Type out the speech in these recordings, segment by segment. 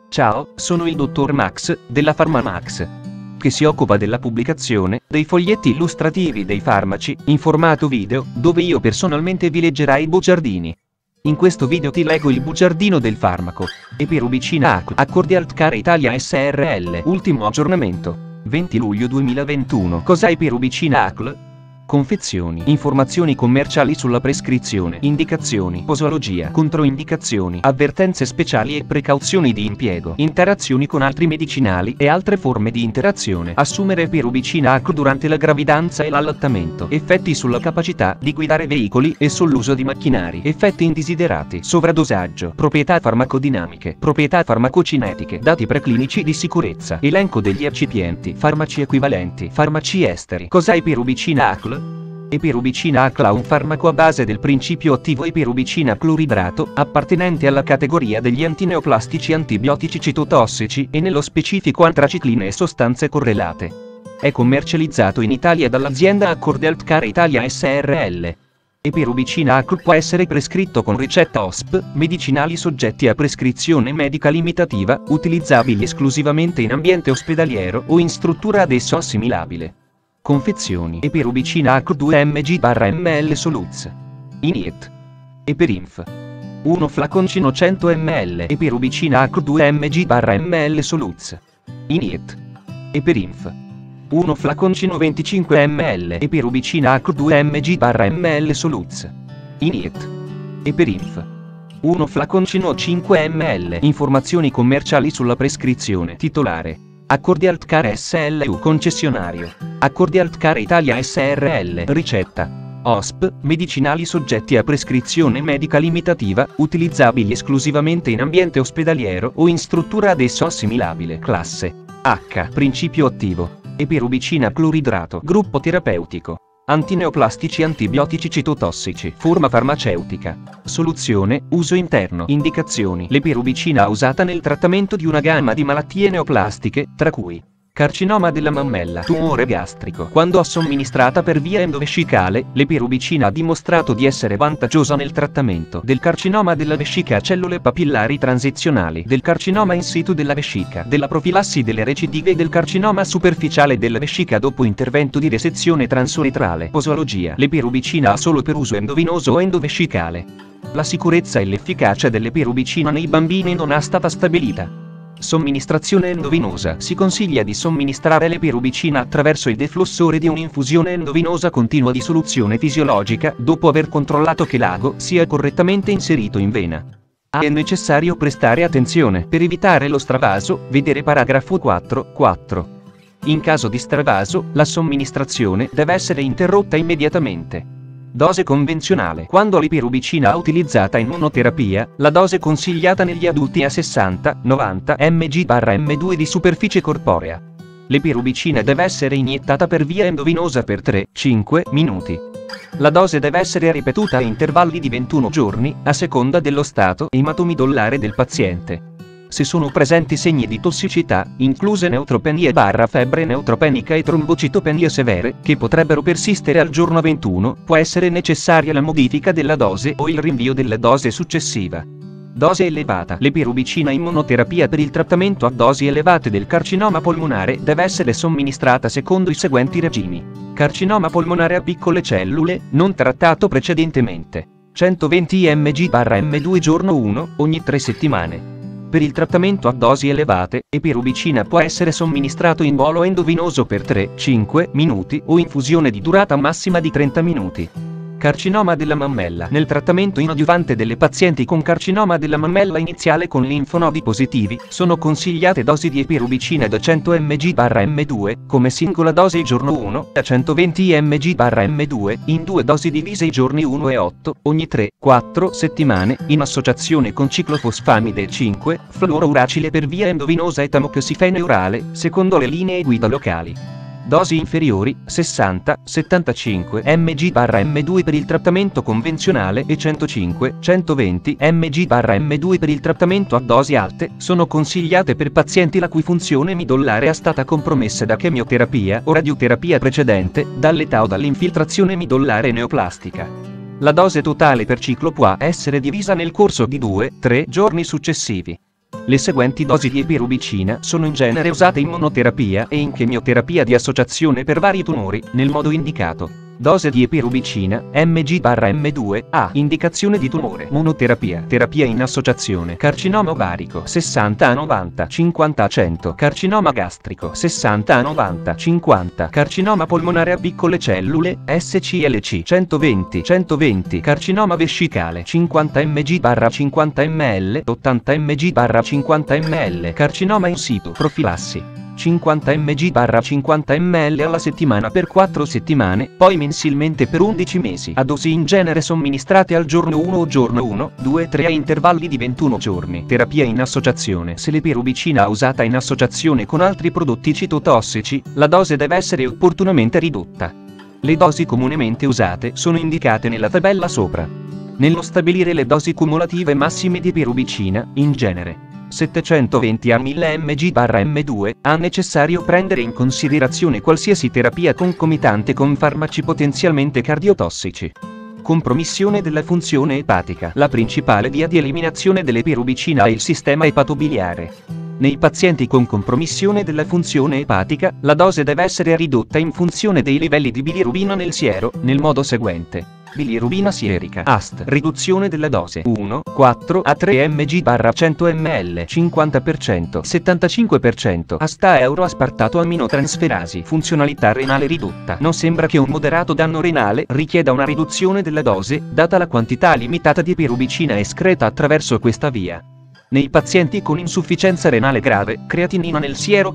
Ciao, sono il dottor Max, della PharmaMax, che si occupa della pubblicazione dei foglietti illustrativi dei farmaci, in formato video, dove io personalmente vi leggerai i bugiardini. In questo video ti leggo il bugiardino del farmaco Epirubicina ACL a Cordial Care Italia SRL. Ultimo aggiornamento, 20 luglio 2021. Cos'è Epirubicina ACL? Confezioni, informazioni commerciali sulla prescrizione, indicazioni, posologia, controindicazioni, avvertenze speciali e precauzioni di impiego, interazioni con altri medicinali e altre forme di interazione. Assumere Epirubicina ACL durante la gravidanza e l'allattamento. Effetti sulla capacità di guidare veicoli e sull'uso di macchinari. Effetti indesiderati. Sovradosaggio. Proprietà farmacodinamiche. Proprietà farmacocinetiche. Dati preclinici di sicurezza. Elenco degli eccipienti. Farmaci equivalenti. Farmaci esteri. Cos'è Epirubicina ACL? Epirubicina ACL è un farmaco a base del principio attivo epirubicina cloridrato, appartenente alla categoria degli antineoplastici antibiotici citotossici e nello specifico antracicline e sostanze correlate. È commercializzato in Italia dall'azienda Cordial Care Italia SRL. Epirubicina ACL può essere prescritto con ricetta OSP, medicinali soggetti a prescrizione medica limitativa, utilizzabili esclusivamente in ambiente ospedaliero o in struttura ad esso assimilabile. Confezioni. Epirubicina ACL 2 mg/ml Soluz. Iniet. Eperinf. 1 flaconcino 100 ml. Epirubicina ACL 2 mg/ml Soluz. Iniet. Eperinf. 1 flaconcino 25 ml. Epirubicina ACL 2 mg/ml Soluz. Iniet. Eperinf. 1 flaconcino 5 ml. Informazioni commerciali sulla prescrizione. Titolare: Cordial Care SLU. Concessionario: Cordial Care Italia SRL. Ricetta: OSP, medicinali soggetti a prescrizione medica limitativa, utilizzabili esclusivamente in ambiente ospedaliero o in struttura ad esso assimilabile. Classe H. Principio attivo: epirubicina cloridrato. Gruppo terapeutico: antineoplastici antibiotici citotossici. Forma farmaceutica: soluzione, uso interno. Indicazioni: l'epirubicina usata nel trattamento di una gamma di malattie neoplastiche, tra cui carcinoma della mammella, tumore gastrico. Quando somministrata per via endovescicale, l'epirubicina ha dimostrato di essere vantaggiosa nel trattamento del carcinoma della vescica a cellule papillari transizionali, del carcinoma in situ della vescica, della profilassi delle recidive e del carcinoma superficiale della vescica dopo intervento di resezione transuretrale. Posologia: l'epirubicina ha solo per uso endovenoso o endovescicale. La sicurezza e l'efficacia dell'epirubicina nei bambini non è stata stabilita. Somministrazione endovenosa: si consiglia di somministrare l'epirubicina attraverso il deflussore di un'infusione endovenosa continua di soluzione fisiologica dopo aver controllato che l'ago sia correttamente inserito in vena. È necessario prestare attenzione per evitare lo stravaso, vedere paragrafo 4.4. In caso di stravaso, la somministrazione deve essere interrotta immediatamente. Dose convenzionale: quando l'epirubicina è utilizzata in monoterapia, la dose consigliata negli adulti è 60-90 mg/m2 di superficie corporea. L'epirubicina deve essere iniettata per via endovenosa per 3-5 minuti. La dose deve essere ripetuta a intervalli di 21 giorni, a seconda dello stato ematomidollare del paziente. Se sono presenti segni di tossicità, incluse neutropenie febbre neutropenica e trombocitopenie severe, che potrebbero persistere al giorno 21, può essere necessaria la modifica della dose o il rinvio della dose successiva. Dose elevata: l'epirubicina in monoterapia per il trattamento a dosi elevate del carcinoma polmonare deve essere somministrata secondo i seguenti regimi. Carcinoma polmonare a piccole cellule, non trattato precedentemente: 120 mg/m2 giorno 1, ogni 3 settimane. Per il trattamento a dosi elevate, epirubicina può essere somministrato in bolo endovenoso per 3-5 minuti o infusione di durata massima di 30 minuti. Carcinoma della mammella: nel trattamento in adiuvante delle pazienti con carcinoma della mammella iniziale con linfonodi positivi, sono consigliate dosi di epirubicina da 100 mg/m2, come singola dose giorno 1, a 120 mg/m2, in 2 dosi divise i giorni 1 e 8, ogni 3-4 settimane, in associazione con ciclofosfamide 5, fluorouracile per via endovenosa e tamoxifene orale, secondo le linee guida locali. Dosi inferiori, 60-75 mg/m2 per il trattamento convenzionale e 105-120 mg/m2 per il trattamento a dosi alte, sono consigliate per pazienti la cui funzione midollare è stata compromessa da chemioterapia o radioterapia precedente, dall'età o dall'infiltrazione midollare neoplastica. La dose totale per ciclo può essere divisa nel corso di 2-3 giorni successivi. Le seguenti dosi di epirubicina sono in genere usate in monoterapia e in chemioterapia di associazione per vari tumori, nel modo indicato. Dose di epirubicina, mg/m2, A. Indicazione di tumore. Monoterapia. Terapia in associazione. Carcinoma ovarico, 60 a 90, 50 a 100. Carcinoma gastrico, 60 a 90, 50. Carcinoma polmonare a piccole cellule, SCLC, 120, 120. Carcinoma vescicale, 50 mg/50 ml, 80 mg/50 ml. Carcinoma in situ. Profilassi. 50 mg/50 ml alla settimana per 4 settimane, poi mensilmente per 11 mesi, a dosi in genere somministrate al giorno 1 o giorno 1, 2, 3 a intervalli di 21 giorni. Terapia in associazione. Se l'epirubicina usata in associazione con altri prodotti citotossici, la dose deve essere opportunamente ridotta. Le dosi comunemente usate sono indicate nella tabella sopra. Nello stabilire le dosi cumulative massime di epirubicina, in genere 720 a 1000 mg/m2, è necessario prendere in considerazione qualsiasi terapia concomitante con farmaci potenzialmente cardiotossici. Compromissione della funzione epatica. La principale via di eliminazione dell'epirubicina è il sistema epatobiliare. Nei pazienti con compromissione della funzione epatica, la dose deve essere ridotta in funzione dei livelli di bilirubina nel siero, nel modo seguente. Bilirubina sierica. AST. Riduzione della dose. 1, 4 a 3 mg/100 ml. 50%, 75%. ASTA euroaspartato aminotransferasi. Funzionalità renale ridotta. Non sembra che un moderato danno renale richieda una riduzione della dose, data la quantità limitata di epirubicina escreta attraverso questa via. Nei pazienti con insufficienza renale grave, creatinina nel siero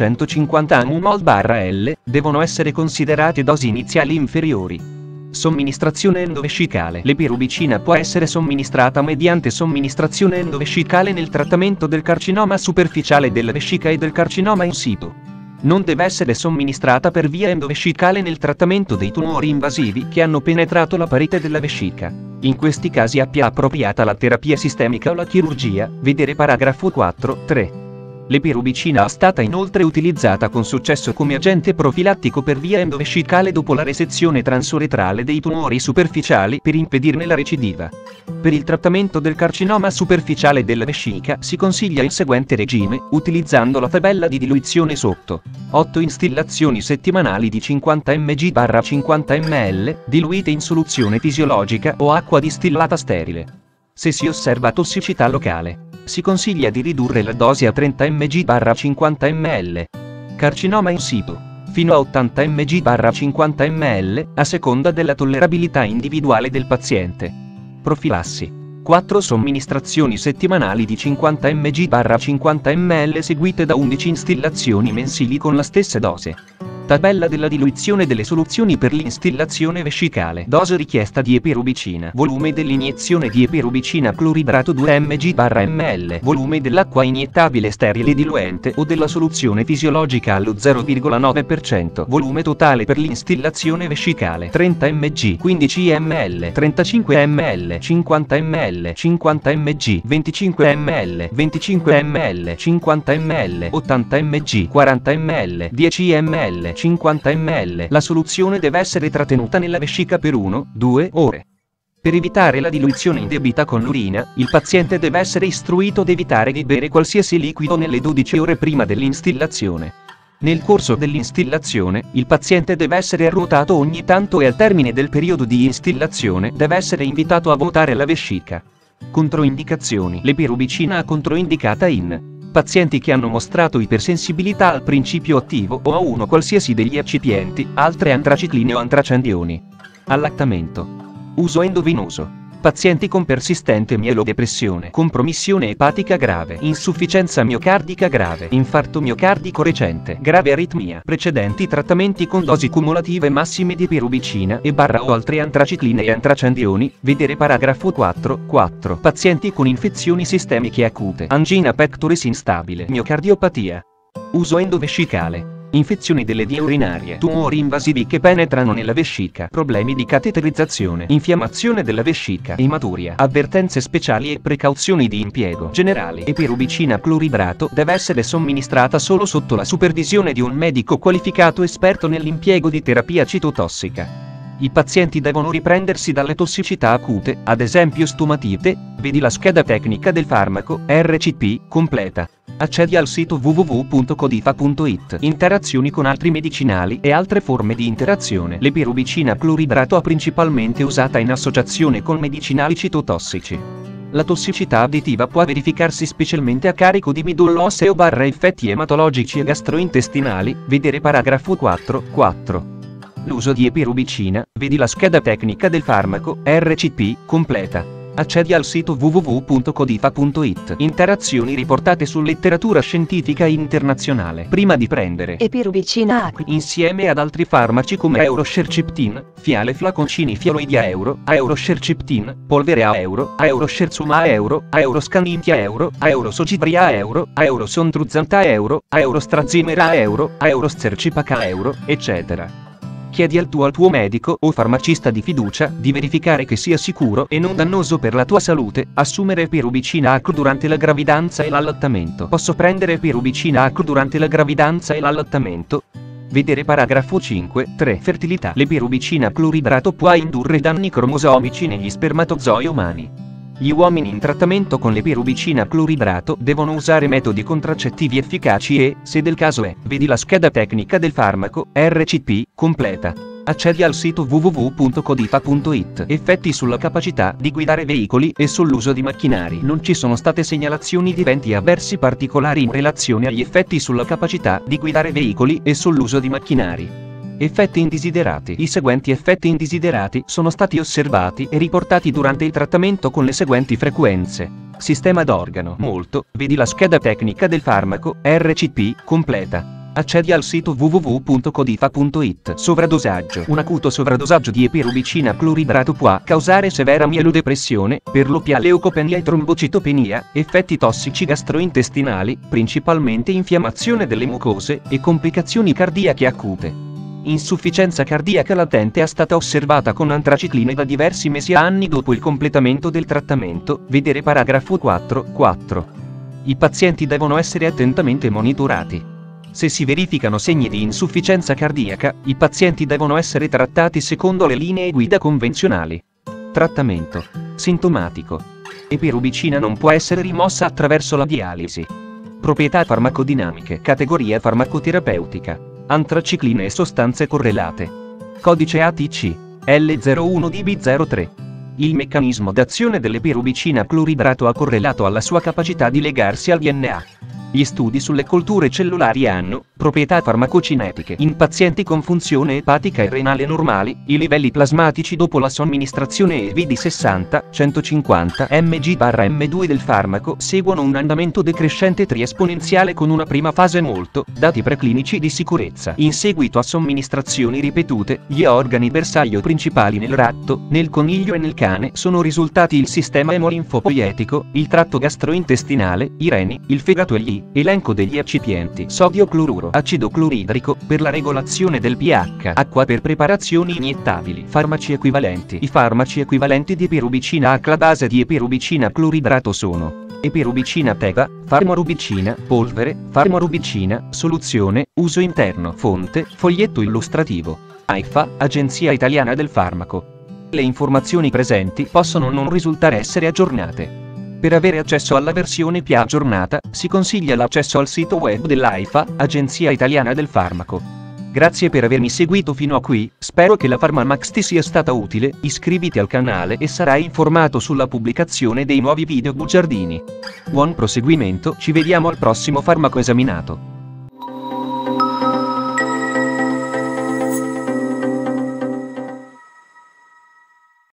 450 mmol/L, devono essere considerate dosi iniziali inferiori. Somministrazione endovescicale. L'epirubicina può essere somministrata mediante somministrazione endovescicale nel trattamento del carcinoma superficiale della vescica e del carcinoma in situ. Non deve essere somministrata per via endovescicale nel trattamento dei tumori invasivi che hanno penetrato la parete della vescica. In questi casi è più appropriata la terapia sistemica o la chirurgia, vedere paragrafo 4.3. L'epirubicina è stata inoltre utilizzata con successo come agente profilattico per via endovescicale dopo la resezione transuretrale dei tumori superficiali per impedirne la recidiva. Per il trattamento del carcinoma superficiale della vescica si consiglia il seguente regime, utilizzando la tabella di diluizione sotto. 8 instillazioni settimanali di 50 mg/50 ml, diluite in soluzione fisiologica o acqua distillata sterile. Se si osserva tossicità locale, si consiglia di ridurre la dose a 30 mg/50 ml. Carcinoma in situ, fino a 80 mg/50 ml, a seconda della tollerabilità individuale del paziente. Profilassi. 4 somministrazioni settimanali di 50 mg/50 ml seguite da 11 instillazioni mensili con la stessa dose. Tabella della diluizione delle soluzioni per l'instillazione vescicale. Dose richiesta di epirubicina. Volume dell'iniezione di epirubicina cloridrato 2 mg/ml. Volume dell'acqua iniettabile sterile diluente o della soluzione fisiologica allo 0,9%. Volume totale per l'instillazione vescicale 30 mg, 15 ml, 35 ml, 50 ml, 50 mg, 25 ml, 25 ml, 50 ml, 80 mg, 40 ml, 10 ml, 50 ml. La soluzione deve essere trattenuta nella vescica per 1-2 ore. Per evitare la diluizione indebita con l'urina, il paziente deve essere istruito ad evitare di bere qualsiasi liquido nelle 12 ore prima dell'instillazione. Nel corso dell'instillazione, il paziente deve essere ruotato ogni tanto e al termine del periodo di instillazione deve essere invitato a vuotare la vescica. Controindicazioni. L'epirubicina è controindicata in pazienti che hanno mostrato ipersensibilità al principio attivo o a uno qualsiasi degli eccipienti, altre antracicline o antracendioni. Allattamento. Uso endovenoso. Pazienti con persistente mielodepressione, compromissione epatica grave, insufficienza miocardica grave, infarto miocardico recente, grave aritmia, precedenti trattamenti con dosi cumulative massime di epirubicina e o altre antracicline e antracendioni, vedere paragrafo 4.4. Pazienti con infezioni sistemiche acute, angina pectoris instabile, miocardiopatia. Uso endovescicale. Infezioni delle vie urinarie, tumori invasivi che penetrano nella vescica, problemi di cateterizzazione, infiammazione della vescica, ematuria, avvertenze speciali e precauzioni di impiego generali. Epirubicina cloridrato deve essere somministrata solo sotto la supervisione di un medico qualificato esperto nell'impiego di terapia citotossica. I pazienti devono riprendersi dalle tossicità acute, ad esempio stomatite, vedi la scheda tecnica del farmaco, RCP, completa. Accedi al sito www.codifa.it. Interazioni con altri medicinali e altre forme di interazione. L'epirubicina cloridrato è principalmente usata in associazione con medicinali citotossici. La tossicità additiva può verificarsi specialmente a carico di midollo osseo / effetti ematologici e gastrointestinali, vedere paragrafo 4. L'uso di epirubicina, vedi la scheda tecnica del farmaco, RCP, completa. Accedi al sito www.codifa.it. Interazioni riportate su letteratura scientifica internazionale. Prima di prendere epirubicina acqua insieme ad altri farmaci come Eurosherceptin, fiale flaconcini fialoidi a euro, Eurosherceptin, polvere a euro, Eurosherzuma a euro, Euroscanintia a euro, Eurosogivria a euro, Eurosontruzanta a euro, Eurostrazimera a euro, Eurostercipac a euro, eccetera. Chiedi al tuo medico o farmacista di fiducia di verificare che sia sicuro e non dannoso per la tua salute assumere epirubicina acro durante la gravidanza e l'allattamento. Posso prendere epirubicina acro durante la gravidanza e l'allattamento? Vedere paragrafo 5. Fertilità. L'epirubicina cloridrato può indurre danni cromosomici negli spermatozoi umani. Gli uomini in trattamento con l'epirubicina cloridrato devono usare metodi contraccettivi efficaci e, se del caso è, vedi la scheda tecnica del farmaco, RCP, completa. Accedi al sito www.codifa.it. Effetti sulla capacità di guidare veicoli e sull'uso di macchinari. Non ci sono state segnalazioni di eventi avversi particolari in relazione agli effetti sulla capacità di guidare veicoli e sull'uso di macchinari. Effetti indesiderati. I seguenti effetti indesiderati sono stati osservati e riportati durante il trattamento con le seguenti frequenze. Sistema d'organo. Molto, vedi la scheda tecnica del farmaco, RCP, completa. Accedi al sito www.codifa.it. Sovradosaggio. Un acuto sovradosaggio di epirubicina cloridrato può causare severa mielodepressione, perlopia leucopenia e trombocitopenia, effetti tossici gastrointestinali, principalmente infiammazione delle mucose, e complicazioni cardiache acute. Insufficienza cardiaca latente è stata osservata con antracicline da diversi mesi a anni dopo il completamento del trattamento, vedere paragrafo 4. I pazienti devono essere attentamente monitorati. Se si verificano segni di insufficienza cardiaca, i pazienti devono essere trattati secondo le linee guida convenzionali. Trattamento sintomatico. Epirubicina non può essere rimossa attraverso la dialisi. Proprietà farmacodinamiche. Categoria farmacoterapeutica. Antracicline e sostanze correlate. Codice ATC L01DB03. Il meccanismo d'azione dell'epirubicina cloridrato ha correlato alla sua capacità di legarsi al DNA. Gli studi sulle colture cellulari hanno proprietà farmacocinetiche. In pazienti con funzione epatica e renale normali, i livelli plasmatici dopo la somministrazione EV di 60-150 mg/m2 del farmaco seguono un andamento decrescente triesponenziale con una prima fase molto, dati preclinici di sicurezza. In seguito a somministrazioni ripetute, gli organi bersaglio principali nel ratto, nel coniglio e nel cane sono risultati il sistema emolinfopoietico, il tratto gastrointestinale, i reni, il fegato e gli elenco degli eccipienti. Sodio cloruro, acido cloridrico, per la regolazione del pH, acqua per preparazioni iniettabili. Farmaci equivalenti. I farmaci equivalenti di epirubicina H. La base di epirubicina cloridrato sono epirubicina teva, farmarubicina, polvere, farmarubicina, soluzione, uso interno. Fonte, foglietto illustrativo. AIFA, Agenzia Italiana del Farmaco. Le informazioni presenti possono non risultare essere aggiornate. Per avere accesso alla versione più aggiornata, si consiglia l'accesso al sito web dell'AIFA, Agenzia Italiana del Farmaco. Grazie per avermi seguito fino a qui, spero che la PharmaMax ti sia stata utile, iscriviti al canale e sarai informato sulla pubblicazione dei nuovi video bugiardini. Buon proseguimento, ci vediamo al prossimo farmaco esaminato.